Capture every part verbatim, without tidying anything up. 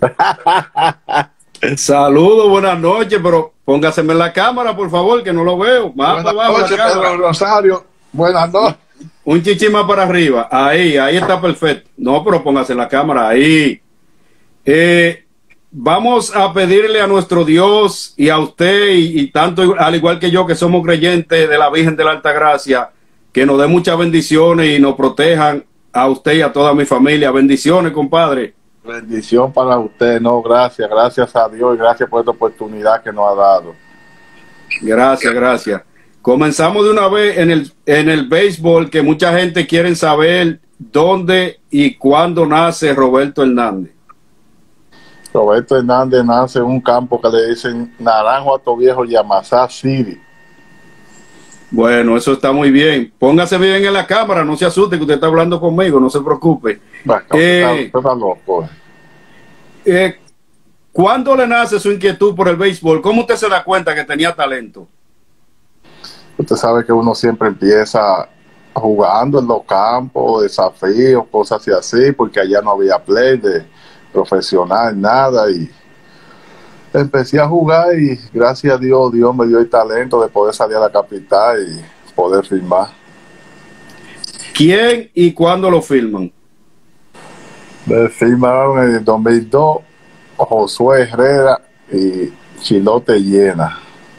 Saludos, buenas noches, pero póngaseme en la cámara, por favor, que no lo veo. Más Buenas para abajo noches, la cámara. Pedro Rosario. Buenas noches. Un chichi más para arriba. Ahí, ahí está perfecto. No, pero póngase en la cámara. Ahí. Eh, vamos a pedirle a nuestro Dios y a usted, y, y tanto al igual que yo, que somos creyentes de la Virgen de la Altagracia, que nos dé muchas bendiciones y nos protejan a usted y a toda mi familia. Bendiciones, compadre. Bendición para usted, no, gracias, gracias a Dios y gracias por esta oportunidad que nos ha dado. Gracias, gracias. Comenzamos de una vez en el, en el béisbol, que mucha gente quiere saber dónde y cuándo nace Roberto Hernández. Roberto Hernández nace en un campo que le dicen Naranjo Alto Viejo, Yamasá City. Bueno, eso está muy bien. Póngase bien en la cámara, no se asuste que usted está hablando conmigo, no se preocupe. Bacán, Eh, está, está loco. eh, ¿Cuándo le nace su inquietud por el béisbol? ¿Cómo usted se da cuenta que tenía talento? Usted sabe que uno siempre empieza jugando en los campos, desafíos, cosas así, porque allá no había play de profesional, nada, y empecé a jugar y gracias a Dios, Dios me dio el talento de poder salir a la capital y poder firmar. ¿Quién y cuándo lo firman? Me firmaron en el dos mil dos Josué Herrera y Chilote Llena.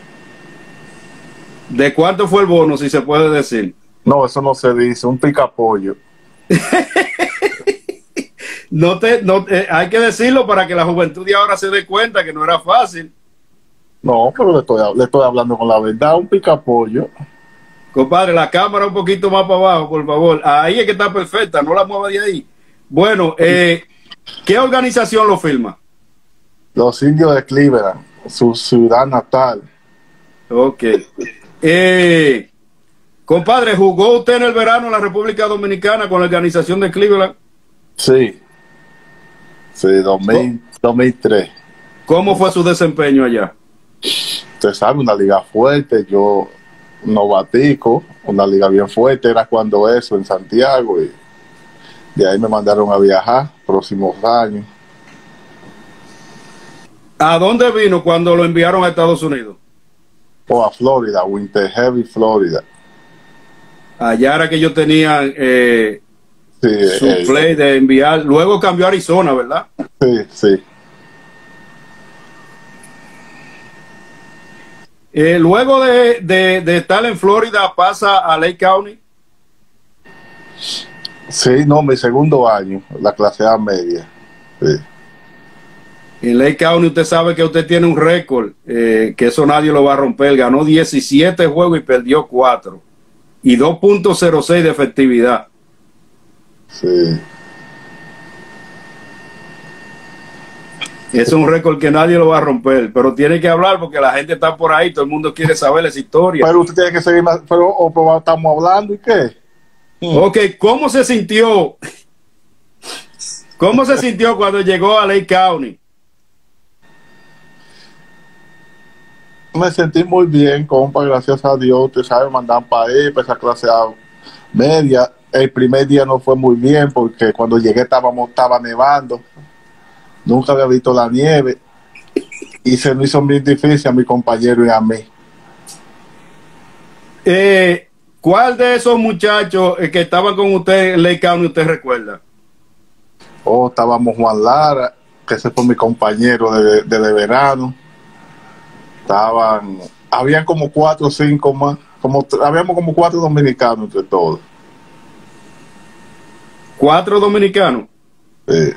¿De cuánto fue el bono, si se puede decir? No, eso no se dice, un picapollo. No te, no, eh, hay que decirlo para que la juventud de ahora se dé cuenta que no era fácil. No, pero le estoy, le estoy hablando con la verdad, un picapollo. Compadre, la cámara un poquito más para abajo, por favor. Ahí es que está perfecta, no la mueva de ahí. Bueno, eh, ¿qué organización lo firma? Los indios de Cleveland, su ciudad natal. Ok. Eh, compadre, ¿jugó usted en el verano en la República Dominicana con la organización de Cleveland? Sí. Sí, dos mil, dos mil tres. ¿Cómo fue su desempeño allá? Usted sabe, una liga fuerte, yo novatico, una liga bien fuerte, era cuando eso, en Santiago, y de ahí me mandaron a viajar próximos años. ¿A dónde vino cuando lo enviaron a Estados Unidos? O a Florida, Winter Heavy, Florida. Allá era que yo tenía eh, sí, su eh, play de enviar. Luego cambió a Arizona, ¿verdad? Sí, sí. Eh, luego de, de, de estar en Florida, pasa a Lake County. Sí, no, mi segundo año, la clase A media. Sí. En Lake County usted sabe que usted tiene un récord, eh, que eso nadie lo va a romper. Ganó diecisiete juegos y perdió cuatro. Y dos punto cero seis de efectividad. Sí. Es un récord que nadie lo va a romper, pero tiene que hablar porque la gente está por ahí, todo el mundo quiere saber esa historia. Pero usted tiene que seguir más, pero, o, pero estamos hablando y qué. Ok, ¿cómo se sintió? ¿Cómo se sintió cuando llegó a Lake County? Me sentí muy bien, compa, gracias a Dios. Usted sabe, mandan para ahí, para esa clase A media. El primer día no fue muy bien porque cuando llegué estábamos, estaba nevando. Nunca había visto la nieve y se me hizo muy difícil a mi compañero y a mí. Eh, ¿Cuál de esos muchachos eh, que estaban con usted en Lake County usted recuerda? Oh, estábamos Juan Lara, que ese fue mi compañero de, de, de verano. Estaban, habían como cuatro o cinco más, como, habíamos como cuatro dominicanos entre todos. ¿Cuatro dominicanos? Sí.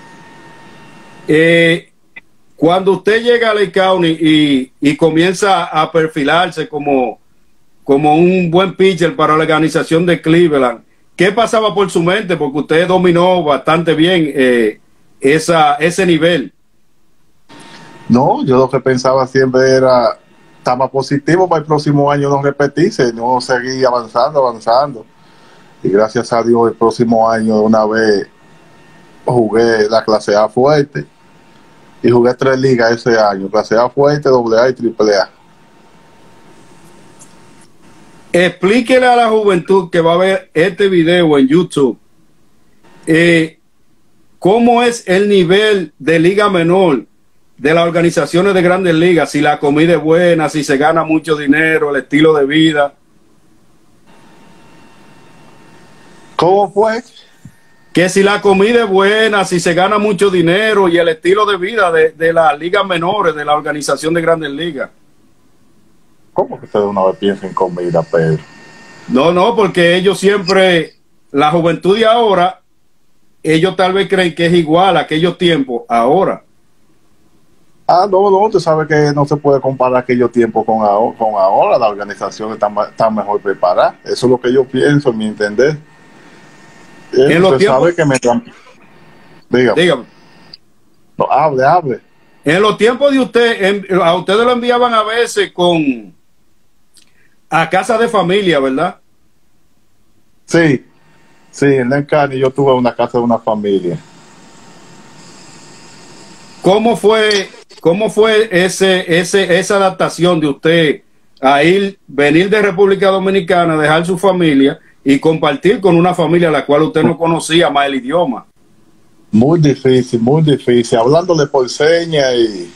Eh, cuando usted llega a Lake County y, y comienza a perfilarse como, como un buen pitcher para la organización de Cleveland, ¿qué pasaba por su mente? Porque usted dominó bastante bien eh, esa, ese nivel. No, yo lo que pensaba siempre era, estaba positivo para el próximo año no repetirse, no seguir avanzando, avanzando. Y gracias a Dios el próximo año una vez jugué la clase A fuerte y jugué tres ligas ese año, clase A fuerte, doble A y triple A. Explíquele a la juventud que va a ver este video en YouTube eh, ¿cómo es el nivel de liga menor de las organizaciones de grandes ligas? Si la comida es buena, si se gana mucho dinero, el estilo de vida. ¿Cómo fue? Que si la comida es buena, si se gana mucho dinero y el estilo de vida de, de las ligas menores, de la organización de grandes ligas. ¿Cómo que usted de una vez piensa en comida, Pedro? No, no, porque ellos siempre, la juventud de ahora, ellos tal vez creen que es igual a aquellos tiempos ahora. Ah, no, no, usted sabe que no se puede comparar aquellos tiempos con ahora, con ahora. La organización está, está mejor preparada. Eso es lo que yo pienso, en mi entender. Eh, En los usted tiempos, sabe que me... Dígame. dígame. No, hable, hable. En los tiempos de usted, en, a ustedes lo enviaban a veces con a casa de familia, ¿verdad? Sí, sí, en la Encani yo tuve una casa de una familia. ¿Cómo fue, cómo fue ese, ese, esa adaptación de usted a ir, venir de República Dominicana, dejar su familia y compartir con una familia a la cual usted no conocía más el idioma? Muy difícil, muy difícil. Hablándole por señas y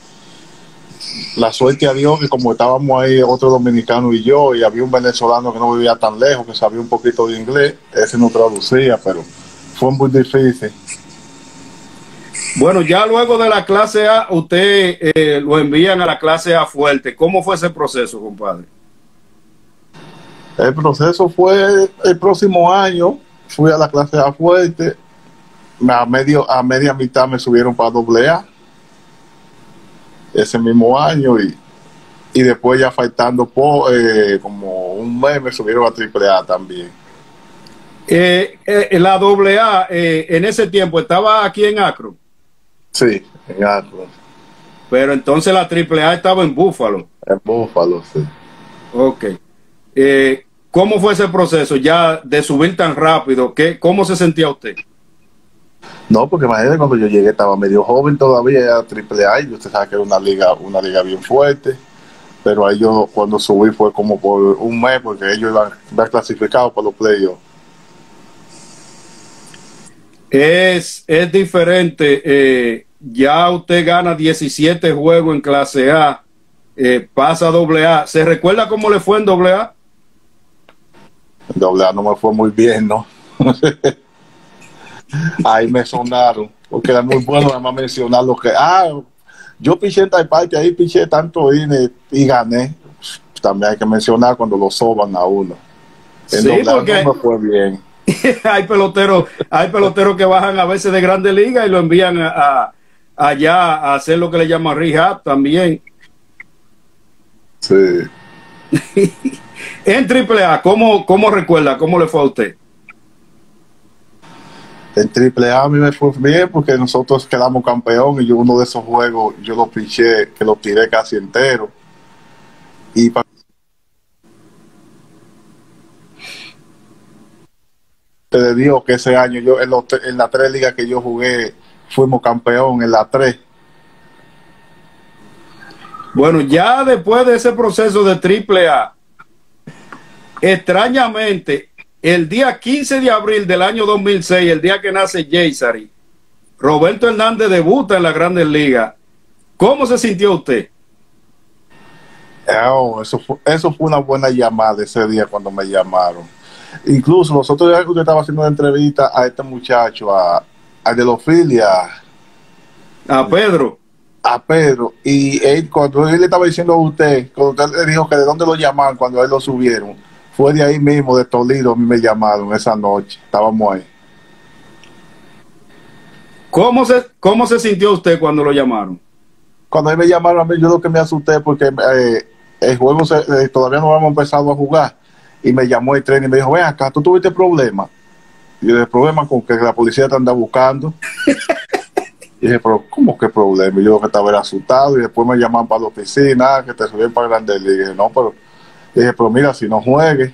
la suerte a Dios que como estábamos ahí otro dominicano y yo, y había un venezolano que no vivía tan lejos, que sabía un poquito de inglés, ese no traducía, pero fue muy difícil. Bueno, ya luego de la clase A, usted eh, lo envían a la clase A fuerte. ¿Cómo fue ese proceso, compadre? El proceso fue el próximo año, fui a la clase A fuerte, a, medio, a media mitad me subieron para doble A, ese mismo año, y, y después ya faltando por, eh, como un mes me subieron a triple A también. Eh, eh, la doble A eh, en ese tiempo estaba aquí en Akron. Sí, en Akron. Pero entonces la triple A estaba en Búfalo. En Búfalo, sí. Ok. Eh, ¿Cómo fue ese proceso ya de subir tan rápido? ¿Qué, ¿Cómo se sentía usted? No, porque imagínate, cuando yo llegué estaba medio joven todavía, era triple A, y usted sabe que era una liga, una liga bien fuerte, pero ahí yo cuando subí fue como por un mes, porque ellos iban, iban clasificados para los playoffs. Es, es diferente, eh, ya usted gana diecisiete juegos en clase A, eh, pasa a doble A. ¿Se recuerda cómo le fue en doble A? En doble A no me fue muy bien, ¿no? Ahí me sonaron, porque era muy bueno además mencionar lo que, ah, yo piché en tal parte, ahí piché tanto y, y gané. También hay que mencionar cuando lo soban a uno. En Sí, doble A porque no me fue bien. hay peloteros, hay peloteros que bajan a veces de grandes ligas y lo envían a, a, allá a hacer lo que le llaman rehab también. Sí. En triple A, ¿cómo, ¿cómo recuerda? ¿Cómo le fue a usted? En triple A a mí me fue bien porque nosotros quedamos campeón y yo uno de esos juegos yo lo piché, que lo tiré casi entero. Y para te digo que ese año yo en, los, en las tres ligas que yo jugué fuimos campeón en las tres. Bueno, ya después de ese proceso de triple A, extrañamente, el día quince de abril del año dos mil seis, el día que nace Yeisari, Roberto Hernández debuta en la Grandes Ligas. ¿Cómo se sintió usted? Oh, eso, fue, eso fue una buena llamada ese día cuando me llamaron. Incluso los otros días que usted estaba haciendo una entrevista a este muchacho, a, a de los Phillies, a, A Pedro. a Pedro, y él, cuando él le estaba diciendo a usted, cuando usted le dijo que de dónde lo llamaron cuando a él lo subieron, fue de ahí mismo, de Toledo, a mí me llamaron esa noche, estábamos ahí. ¿Cómo se, cómo se sintió usted cuando lo llamaron? Cuando a mí me llamaron a mí, yo lo que me asusté porque eh, el juego se, eh, todavía no habíamos empezado a jugar, y me llamó el tren y me dijo, ven acá, ¿tú tuviste problemas? Y yo dije, ¿problema con que la policía te anda buscando? Y dije, pero ¿cómo que problema? Y yo que estaba asustado, y después me llamaban para la oficina, que te subían para Grandes Ligas. Y dije, no, pero, y dije, pero mira, si no juegue.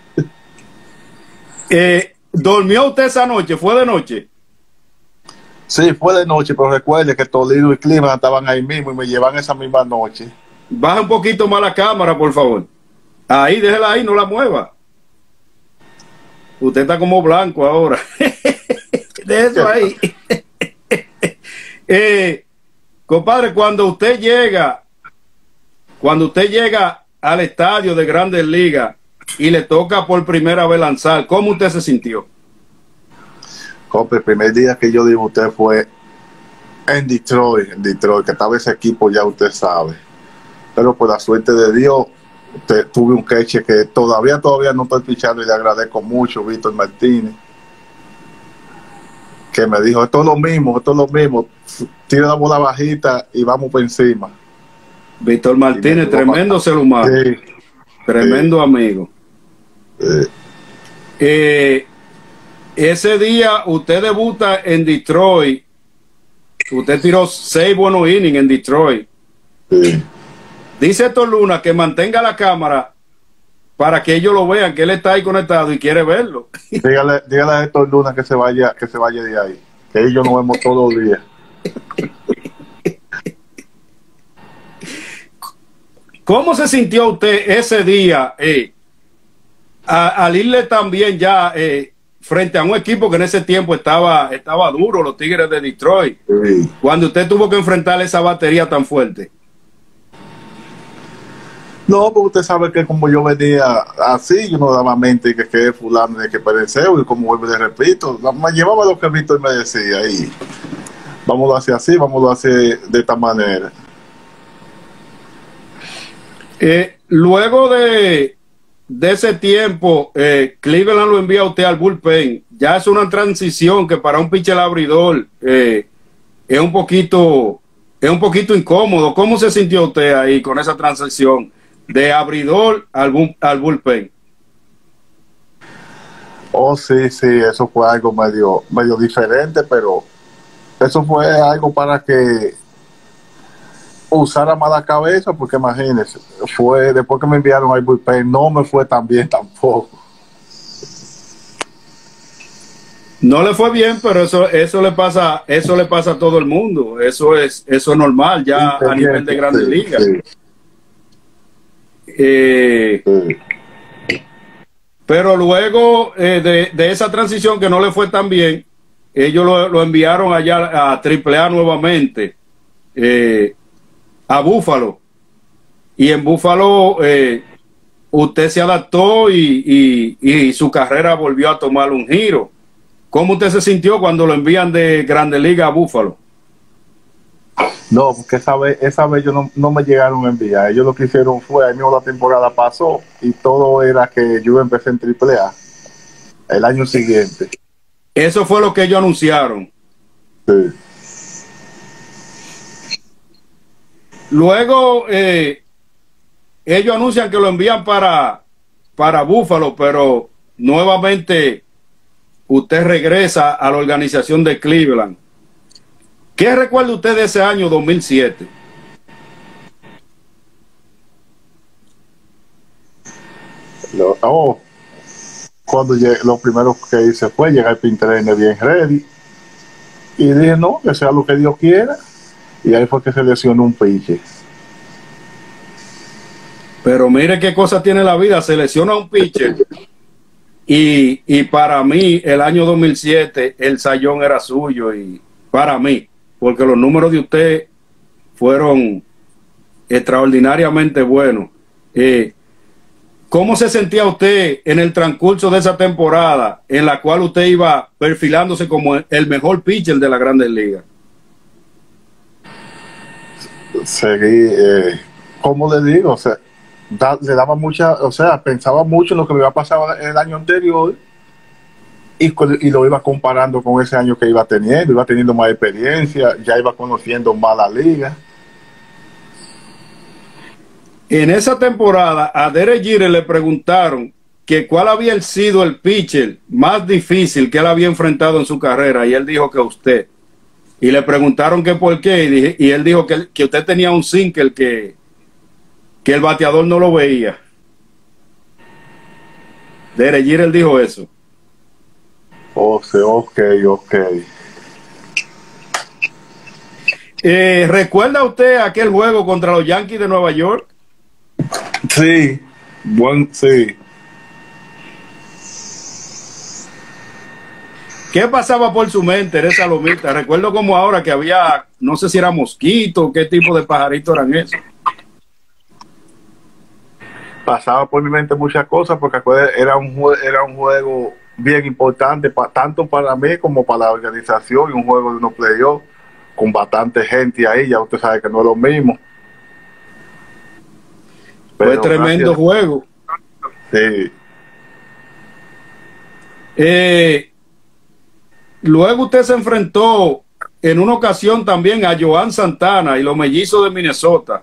Eh, ¿Dormió usted esa noche? ¿Fue de noche? Sí, fue de noche, pero recuerde que Toledo y Cleveland estaban ahí mismo y me llevan esa misma noche. Baja un poquito más la cámara, por favor. Ahí, déjela ahí, no la mueva. Usted está como blanco ahora. De eso ahí. Eh, compadre, cuando usted llega, cuando usted llega al estadio de Grandes Ligas y le toca por primera vez lanzar, ¿cómo usted se sintió? Compa, el primer día que yo debuté fue en Detroit, en Detroit, que estaba ese equipo, ya usted sabe. Pero por la suerte de Dios, te, tuve un catcher que todavía, todavía no estoy pichando y le agradezco mucho, Víctor Martínez, que me dijo, esto es lo mismo, esto es lo mismo, tira la bola bajita y vamos por encima. Víctor Martínez, tremendo ser humano, sí, tremendo sí. amigo. Sí. Eh, ese día usted debuta en Detroit, usted tiró seis buenos innings en Detroit. Sí. Dice Héctor Luna que mantenga la cámara para que ellos lo vean, que él está ahí conectado y quiere verlo. Dígale, dígale a Héctor Luna que se vaya, que se vaya de ahí, que ellos nos vemos todos los días. ¿Cómo se sintió usted ese día eh, a, al irle también ya eh, frente a un equipo que en ese tiempo estaba, estaba duro, los Tigres de Detroit, sí. cuando usted tuvo que enfrentar esa batería tan fuerte? No, porque usted sabe que como yo venía así, yo no daba mente que que fulano de que pereceo, y como vuelvo le repito, me llevaba lo que Víctor me decía y vamos a hacer así, vamos a hacer de esta manera. Eh, luego de, de ese tiempo, eh, Cleveland lo envía a usted al bullpen. Ya es una transición que para un pitcher abridor eh, es un poquito es un poquito incómodo. ¿Cómo se sintió usted ahí con esa transición de abridor al, bu al bullpen? Oh, sí, sí, eso fue algo medio, medio diferente, pero eso fue algo para que usara más la cabeza, porque imagínense, fue después que me enviaron al bullpen, no me fue tan bien tampoco. No le fue bien, pero eso eso le pasa eso le pasa a todo el mundo. Eso es eso es normal ya sí, a nivel de Grandes sí, Ligas. Sí. Eh, sí. Pero luego eh, de, de esa transición que no le fue tan bien, ellos lo, lo enviaron allá a Triple A nuevamente, eh, a Búfalo. Y en Búfalo eh, usted se adaptó y, y, y su carrera volvió a tomar un giro. ¿Cómo usted se sintió cuando lo envían de Grandes Ligas a Búfalo? No, porque esa vez, esa vez yo no, no me llegaron a enviar. Ellos lo que hicieron fue, ahí mismo la temporada pasó y todo era que yo empecé en Triple A el año siguiente. Eso fue lo que ellos anunciaron. Sí. Luego eh, ellos anuncian que lo envían para, para Búfalo, pero nuevamente usted regresa a la organización de Cleveland. ¿Qué recuerda usted de ese año dos mil siete? Lo, oh, cuando llegué, lo primero que hice fue llegar al Pinterene bien ready y dije no, que sea lo que Dios quiera, y ahí fue que se lesionó un pitcher. Pero mire qué cosa tiene la vida, se lesiona un pitcher y, y para mí el año dos mil siete el sayón era suyo, y para mí, porque los números de usted fueron extraordinariamente buenos. Eh, ¿Cómo se sentía usted en el transcurso de esa temporada en la cual usted iba perfilándose como el mejor pitcher de la Grandes Ligas? Seguí, eh, como le digo, o sea, da, le daba mucha, o sea, pensaba mucho en lo que me iba a pasar el año anterior y, y lo iba comparando con ese año que iba teniendo, iba teniendo más experiencia, ya iba conociendo más la liga. En esa temporada a Derek Jeter le preguntaron que cuál había sido el pitcher más difícil que él había enfrentado en su carrera, y él dijo que usted. Y le preguntaron que por qué, y, dije, y él dijo que, que usted tenía un sinker que, que el bateador no lo veía. Derek Jeter dijo eso. O sea, ok, ok. Eh, ¿Recuerda usted aquel juego contra los Yankees de Nueva York? Sí, buen, sí. ¿Qué pasaba por su mente en esa lomita? Recuerdo como ahora que había, no sé si era mosquito, qué tipo de pajarito eran esos. Pasaba por mi mente muchas cosas porque era un, era un juego bien importante, pa, tanto para mí como para la organización, y un juego de unos playoffs con bastante gente ahí, ya usted sabe que no es lo mismo. Pero fue tremendo gracias. Juego. Sí. Eh, luego usted se enfrentó en una ocasión también a Joan Santana y los Mellizos de Minnesota,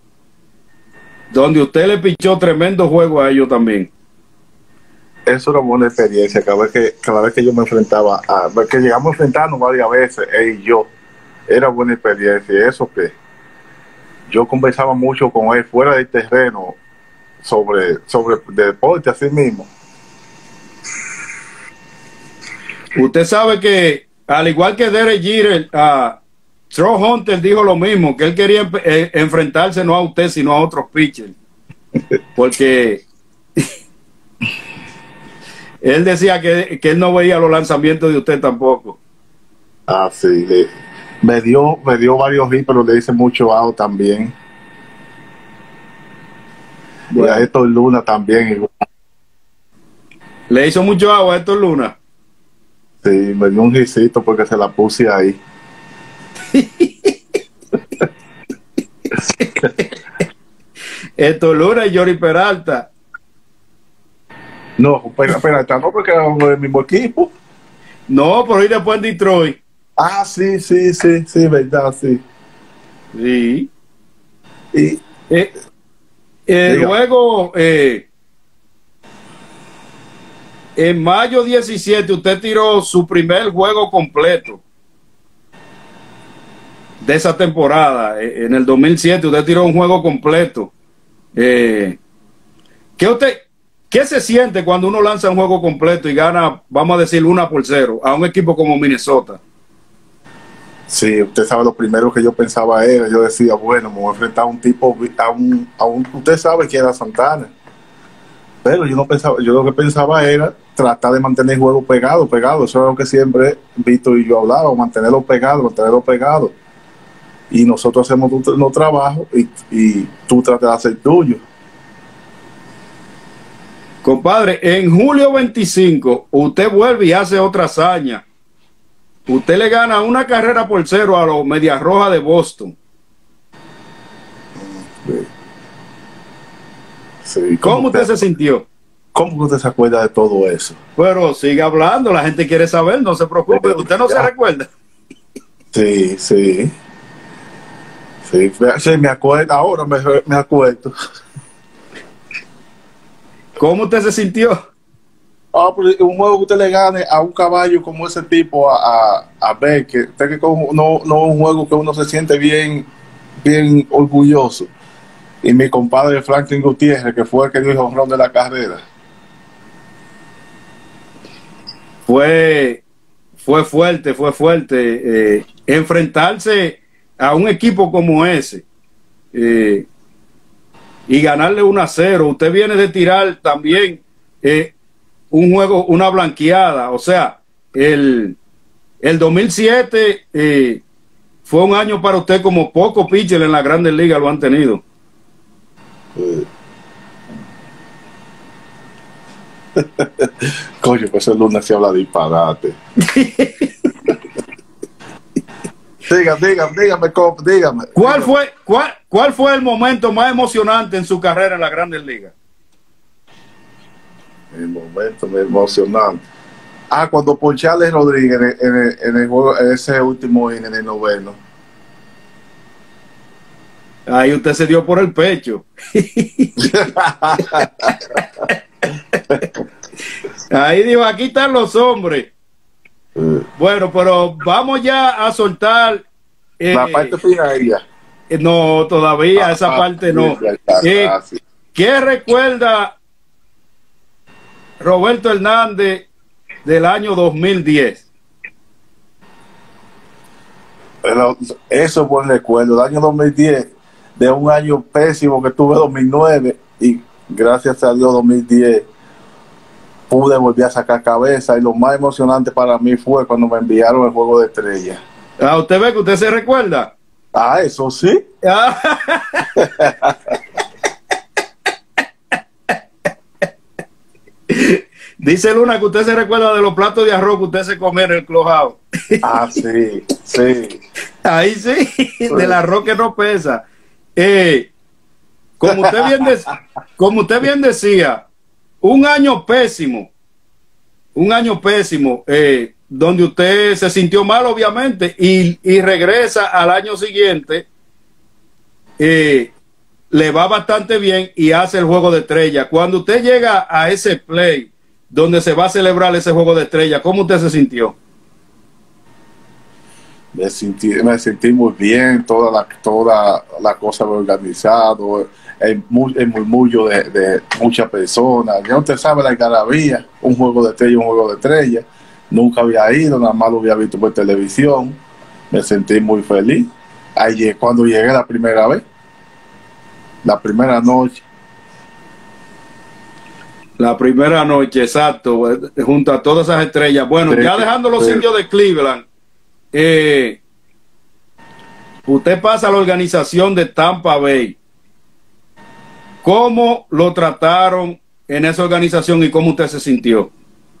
donde usted le pichó tremendo juego a ellos también. Eso era una buena experiencia. Cada vez que, cada vez que yo me enfrentaba, a, que llegamos a enfrentarnos varias veces, él y yo, era buena experiencia. Y eso que yo conversaba mucho con él fuera del terreno sobre, sobre deporte así mismo. Usted sabe que, al igual que Derek Jeter, uh, Troy Hunter dijo lo mismo, que él quería eh, enfrentarse no a usted, sino a otros pitchers. Porque él decía que, que él no veía los lanzamientos de usted tampoco. Ah, sí. Le, me, dio, me dio varios hits, pero le hice mucho out también. Bueno. Y a Héctor Luna también. Igual. ¿Le hizo mucho agua a Héctor Luna? Sí, me dio un risito porque se la puse ahí. Héctor Luna y Yori Peralta. No, Peralta no, porque era del mismo equipo. No, pero hoy después en Detroit. Ah, sí, sí, sí, sí, verdad, sí. Sí. Y eh, eh, luego, eh, en mayo diecisiete, usted tiró su primer juego completo de esa temporada. En el dos mil siete, usted tiró un juego completo. Eh, ¿qué, usted, ¿Qué se siente cuando uno lanza un juego completo y gana, vamos a decir, una por cero a un equipo como Minnesota? Sí, usted sabe, lo primero que yo pensaba era, yo decía, bueno, me voy a enfrentar a un tipo, a un, a un usted sabe quién era Santana. Pero yo no pensaba, yo lo que pensaba era tratar de mantener el juego pegado, pegado. Eso es lo que siempre Víctor y yo hablábamos, mantenerlo pegado, mantenerlo pegado. Y nosotros hacemos nuestro trabajo y, y tú tratas de hacer tuyo. Compadre, en julio veinticinco, usted vuelve y hace otra hazaña. Usted le gana una carrera por cero a los Medias Rojas de Boston. Sí. Sí, ¿Cómo usted, usted se sintió? ¿Cómo usted se acuerda de todo eso? Pero sigue hablando, la gente quiere saber, no se preocupe. ¿Usted no ya. se recuerda? Sí, sí. Sí, sí, me acuerdo, ahora me, me acuerdo. ¿Cómo usted se sintió? Ah, pues un juego que usted le gane a un caballo como ese tipo a, a, a ver, que usted que como, no, no un juego que uno se siente bien, bien orgulloso. Y mi compadre Franklin Gutiérrez, que fue el que dio el jonrón de la carrera. Fue, fue fuerte, fue fuerte. Eh, enfrentarse a un equipo como ese eh, y ganarle uno a cero. Usted viene de tirar también eh, un juego, una blanqueada. O sea, el, el dos mil siete eh, fue un año para usted como pocos pitchers en la Grandes Ligas lo han tenido. Coño, pues el lunes se habla disparate. Dígame, dígame, dígame, dígame. ¿Cuál fue, cuál, ¿Cuál fue el momento más emocionante en su carrera en las Grandes Ligas? El momento más emocionante. Ah, cuando ponché a Alex Rodríguez en el, en el, en el juego, en ese último inning, en el noveno. Ahí usted se dio por el pecho. Ahí dijo, aquí están los hombres. Bueno, pero vamos ya a soltar eh, la parte final ya. No, todavía ah, esa ah, parte no. Eh, ah, sí. ¿Qué recuerda Roberto Hernández del año dos mil diez? Pero eso es buen recuerdo. El año dos mil diez, de un año pésimo que tuve dos mil nueve, y gracias a Dios dos mil diez pude volver a sacar cabeza y lo más emocionante para mí fue cuando me enviaron el juego de estrella. Ah, usted ve que usted se recuerda. Ah, eso sí. Ah. Dice Luna que usted se recuerda de los platos de arroz que usted se comía en el Clubhouse. Ah, sí, sí. Ahí sí, del arroz que no pesa. Eh, como usted bien de, como usted bien decía, un año pésimo, un año pésimo, eh, donde usted se sintió mal, obviamente, y, y regresa al año siguiente, eh, le va bastante bien y hace el juego de estrella. Cuando usted llega a ese play donde se va a celebrar ese juego de estrella, ¿cómo usted se sintió? Me sentí, me sentí muy bien, toda la, toda la cosa organizado, el, el murmullo de, de muchas personas. Ya usted sabe la algarabía, un juego de estrella, un juego de estrella. Nunca había ido, nada más lo había visto por televisión. Me sentí muy feliz. Ahí, cuando llegué la primera vez, la primera noche. La primera noche, exacto, junto a todas esas estrellas. Bueno, sí, ya dejando los sí. indios de Cleveland, eh, usted pasa a la organización de Tampa Bay. ¿Cómo lo trataron en esa organización y cómo usted se sintió?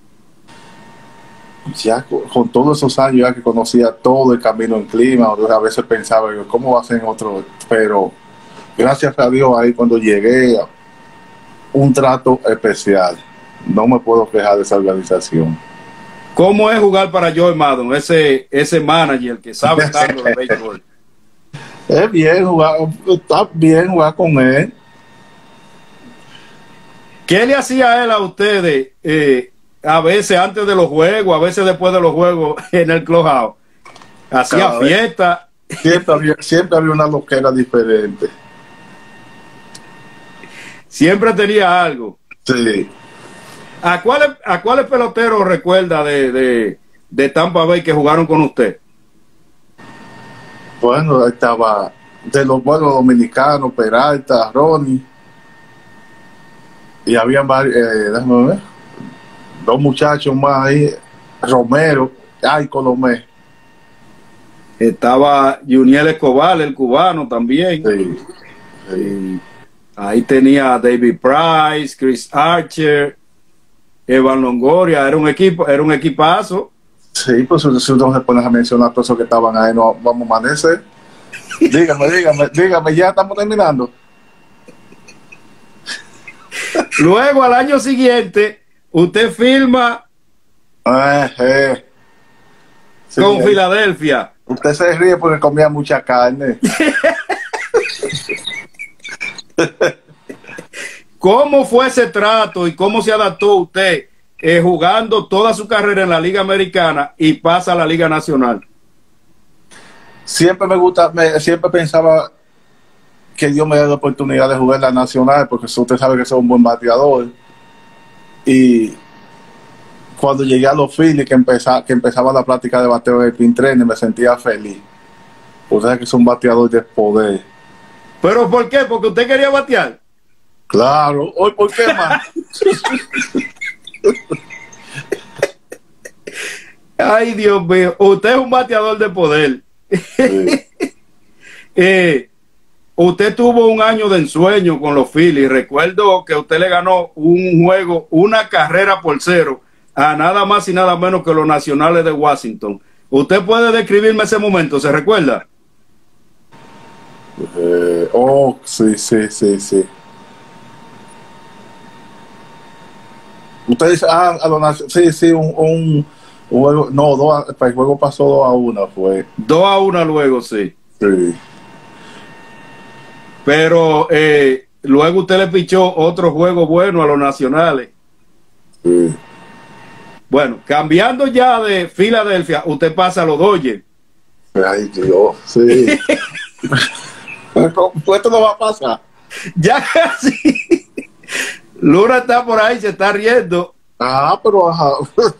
Ya con, con todos esos años ya que conocía todo el camino en clima, a veces pensaba yo, ¿cómo va a ser en otro? Pero gracias a Dios ahí cuando llegué, un trato especial. No me puedo quejar de esa organización. ¿Cómo es jugar para Joe Maddon, ese, ese manager que sabe tanto de béisbol? Es bien jugar, está bien jugar con él. ¿Qué le hacía a él a ustedes eh, a veces antes de los juegos, a veces después de los juegos en el clubhouse? ¿Hacía fiesta? Siempre había, siempre había una loquera diferente. Siempre tenía algo. Sí. ¿A cuáles a cuáles peloteros recuerda de, de, de Tampa Bay que jugaron con usted? Bueno, estaba de los buenos dominicanos, Peralta, Ronnie. Y habían varios, eh, déjame ver, dos muchachos más ahí, Romero, ay, Colomé. Estaba Juniel Escobar, el cubano también. Sí, sí. Ahí tenía a David Price, Chris Archer, Evan Longoria, era un equipo, era un equipazo. Sí, pues si uno se pone a mencionar todos esos que estaban ahí, no vamos a amanecer. Dígame, dígame, dígame, ya estamos terminando. Luego, al año siguiente, usted firma eh, eh. Sí, con eh. Filadelfia. Usted se ríe porque comía mucha carne. ¿Cómo fue ese trato y cómo se adaptó usted eh, jugando toda su carrera en la Liga Americana y pasa a la Liga Nacional? Siempre me gusta, me, siempre pensaba que Dios me dio la oportunidad de jugar en la Nacional, porque usted sabe que soy un buen bateador. Y cuando llegué a los Phillies, que, empezaba, que empezaba la práctica de bateo del pin trainer, me sentía feliz. Usted sabe que soy un bateador de poder. ¿Pero por qué? ¿Porque usted quería batear? Claro. ¿Hoy por qué más? Ay, Dios mío. Usted es un bateador de poder. Sí. eh, usted tuvo un año de ensueño con los Phillies. Recuerdo que usted le ganó un juego, una carrera por cero, a nada más y nada menos que los Nacionales de Washington. ¿Usted puede describirme ese momento? ¿Se recuerda? Eh, oh, sí, sí, sí, sí. Usted dice, ah, a los, sí, sí, un, un, un juego, no, dos, el juego pasó dos a uno, fue. dos a uno luego, sí. Sí. Pero eh, luego usted le pichó otro juego bueno a los Nacionales. Sí. Bueno, cambiando ya de Filadelfia, usted pasa a los Dodgers. Ay, Dios, sí. Esto no va a pasar. Ya casi. Luna está por ahí, se está riendo. Ah, pero ajá.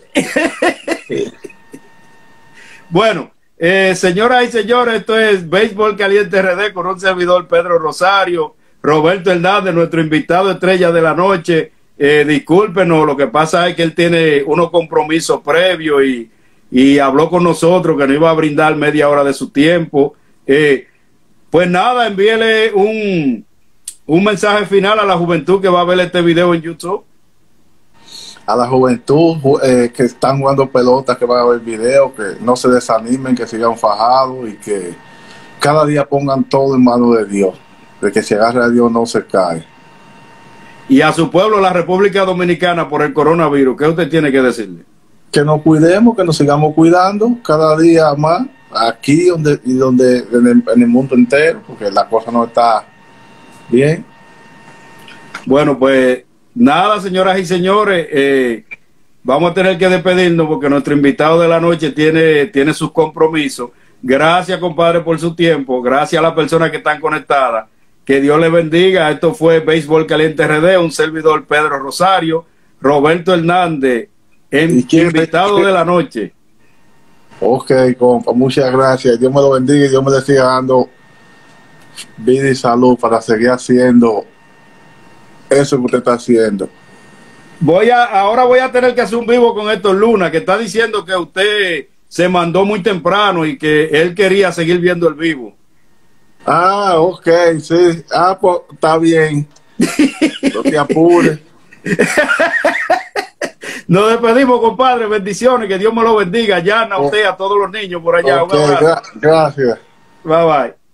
Bueno, eh, señoras y señores, esto es Béisbol Caliente R D con un servidor Pedro Rosario, Roberto Hernández, nuestro invitado estrella de la noche, eh, discúlpenos, lo que pasa es que él tiene unos compromisos previos y, y habló con nosotros que no iba a brindar media hora de su tiempo. Eh, pues nada, envíele un, un mensaje final a la juventud que va a ver este video en YouTube. A la juventud eh, que están jugando pelota, que van a ver video, que no se desanimen, que sigan fajados y que cada día pongan todo en manos de Dios. De que se agarre a Dios no se cae. Y a su pueblo, la República Dominicana, por el coronavirus, ¿qué usted tiene que decirle? Que nos cuidemos, que nos sigamos cuidando cada día más, aquí donde, y donde en el, en el mundo entero, porque la cosa no está bien. Bueno, pues nada, señoras y señores, eh, vamos a tener que despedirnos porque nuestro invitado de la noche tiene, tiene sus compromisos. Gracias, compadre, por su tiempo. Gracias a las personas que están conectadas. Que Dios les bendiga. Esto fue Béisbol Caliente R D, un servidor Pedro Rosario, Roberto Hernández, en, invitado de la noche. Ok, compa, muchas gracias. Dios me lo bendiga y Dios me le siga dando vida y salud para seguir haciendo eso que usted está haciendo. Voy a, ahora voy a tener que hacer un vivo con Héctor Luna, que está diciendo que usted se mandó muy temprano y que él quería seguir viendo el vivo. Ah, ok, sí. Ah, pues está bien. No te apures. Nos despedimos, compadre. Bendiciones, que Dios me lo bendiga. Ya a usted, a todos los niños por allá. Okay, gra gracias. Bye bye.